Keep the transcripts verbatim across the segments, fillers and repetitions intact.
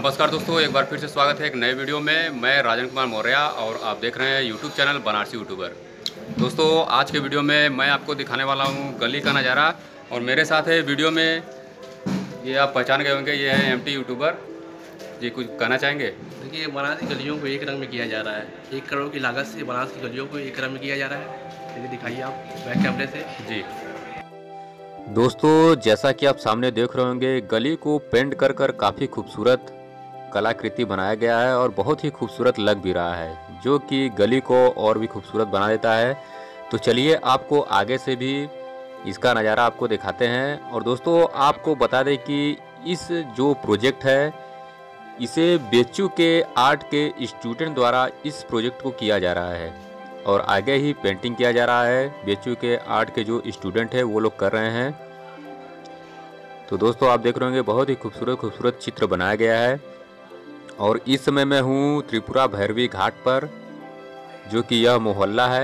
नमस्कार दोस्तों, एक बार फिर से स्वागत है एक नए वीडियो में। मैं राजन कुमार मौर्य और आप देख रहे हैं यूट्यूब चैनल बनारसी यूट्यूबर। दोस्तों, आज के वीडियो में मैं आपको दिखाने वाला हूं गली का नज़ारा और मेरे साथ है वीडियो में, ये आप पहचान गए होंगे, ये है एमटी यूट्यूबर जी। कुछ कहना चाहेंगे? देखिए, बनारस की गलियों को एक रंग में किया जा रहा है। एक करोड़ की लागत से बनारस की गलियों को एक रंग में किया जा रहा है। देखिए, दिखाइए आप बैक कैमरे से जी। दोस्तों, जैसा कि आप सामने देख रहे होंगे, गली को पेंट कर कर काफ़ी खूबसूरत कलाकृति बनाया गया है और बहुत ही खूबसूरत लग भी रहा है, जो कि गली को और भी खूबसूरत बना देता है। तो चलिए आपको आगे से भी इसका नज़ारा आपको दिखाते हैं। और दोस्तों, आपको बता दें कि इस जो प्रोजेक्ट है, इसे बेचू के आर्ट के स्टूडेंट द्वारा इस प्रोजेक्ट को किया जा रहा है और आगे ही पेंटिंग किया जा रहा है। बेचू के आर्ट के जो स्टूडेंट है वो लोग कर रहे हैं। तो दोस्तों, आप देख रहे होंगे बहुत ही खूबसूरत खूबसूरत चित्र बनाया गया है। और इस समय मैं हूँ त्रिपुरा भैरवी घाट पर, जो कि यह मोहल्ला है।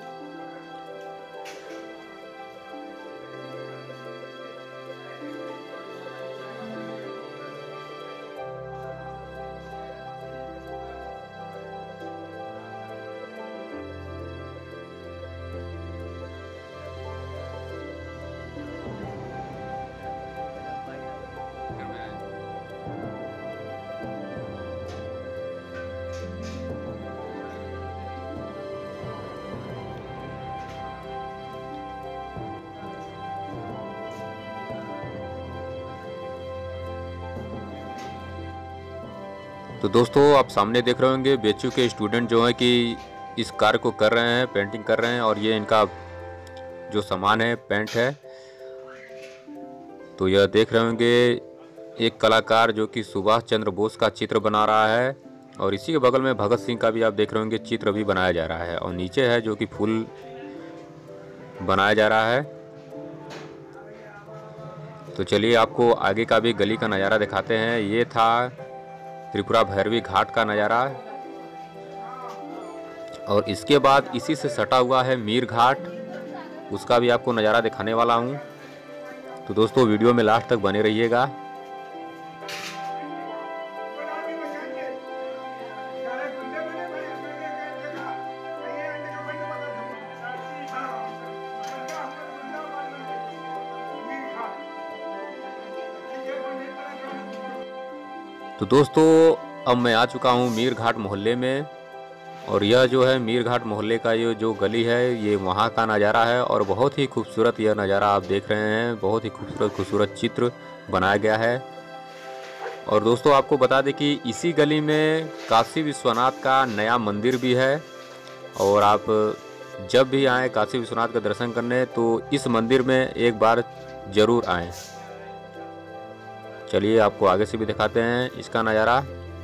तो दोस्तों, आप सामने देख रहे होंगे बेचू के स्टूडेंट जो है कि इस कार्य को कर रहे हैं, पेंटिंग कर रहे हैं। और ये इनका जो सामान है पेंट है। तो यह देख रहे होंगे एक कलाकार जो कि सुभाष चंद्र बोस का चित्र बना रहा है और इसी के बगल में भगत सिंह का भी आप देख रहे होंगे चित्र भी बनाया जा रहा है। और नीचे है जो कि फूल बनाया जा रहा है। तो चलिए आपको आगे का भी गली का नज़ारा दिखाते हैं। ये था त्रिपुरा भैरवी घाट का नज़ारा। और इसके बाद इसी से सटा हुआ है मीर घाट, उसका भी आपको नज़ारा दिखाने वाला हूँ। तो दोस्तों, वीडियो में लास्ट तक बने रहिएगा। तो दोस्तों, अब मैं आ चुका हूँ मीर घाट मोहल्ले में। और यह जो है मीर घाट मोहल्ले का ये जो गली है, ये वहाँ का नज़ारा है। और बहुत ही खूबसूरत यह नज़ारा आप देख रहे हैं। बहुत ही खूबसूरत खूबसूरत चित्र बनाया गया है। और दोस्तों, आपको बता दें कि इसी गली में काशी विश्वनाथ का नया मंदिर भी है। और आप जब भी आएँ काशी विश्वनाथ का दर्शन करने, तो इस मंदिर में एक बार ज़रूर आएँ। चलिए आपको आगे से भी दिखाते हैं इसका नज़ारा।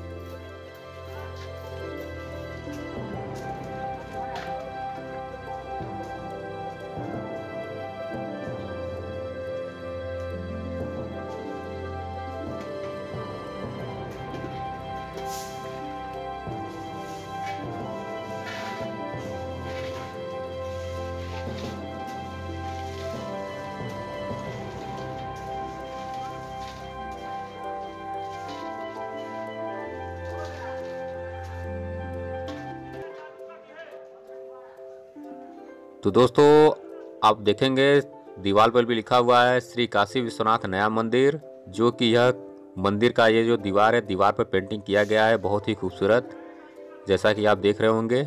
तो दोस्तों, आप देखेंगे दीवार पर भी लिखा हुआ है श्री काशी विश्वनाथ नया मंदिर, जो कि यह मंदिर का ये जो दीवार है, दीवार पर पेंटिंग किया गया है बहुत ही खूबसूरत, जैसा कि आप देख रहे होंगे।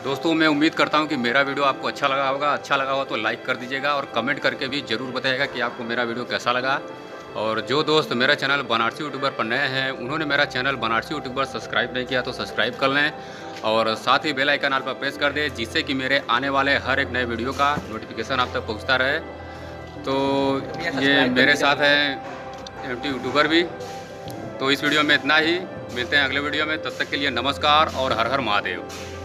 दोस्तों मैं उम्मीद करता हूं कि मेरा वीडियो आपको अच्छा लगा होगा। अच्छा लगा हो तो लाइक कर दीजिएगा और कमेंट करके भी ज़रूर बताइएगा कि आपको मेरा वीडियो कैसा लगा। और जो दोस्त मेरा चैनल बनारसी यूट्यूबर पर नए हैं, उन्होंने मेरा चैनल बनारसी यूट्यूबर सब्सक्राइब नहीं किया तो सब्सक्राइब कर लें और साथ ही बेल आइकन आल पर प्रेस कर दें, जिससे कि मेरे आने वाले हर एक नए वीडियो का नोटिफिकेशन आप तक पहुँचता रहे। तो ये मेरे साथ हैं एम टी यूट्यूबर भी। तो इस वीडियो में इतना ही, मिलते हैं अगले वीडियो में। तब तक के लिए नमस्कार और हर हर महादेव।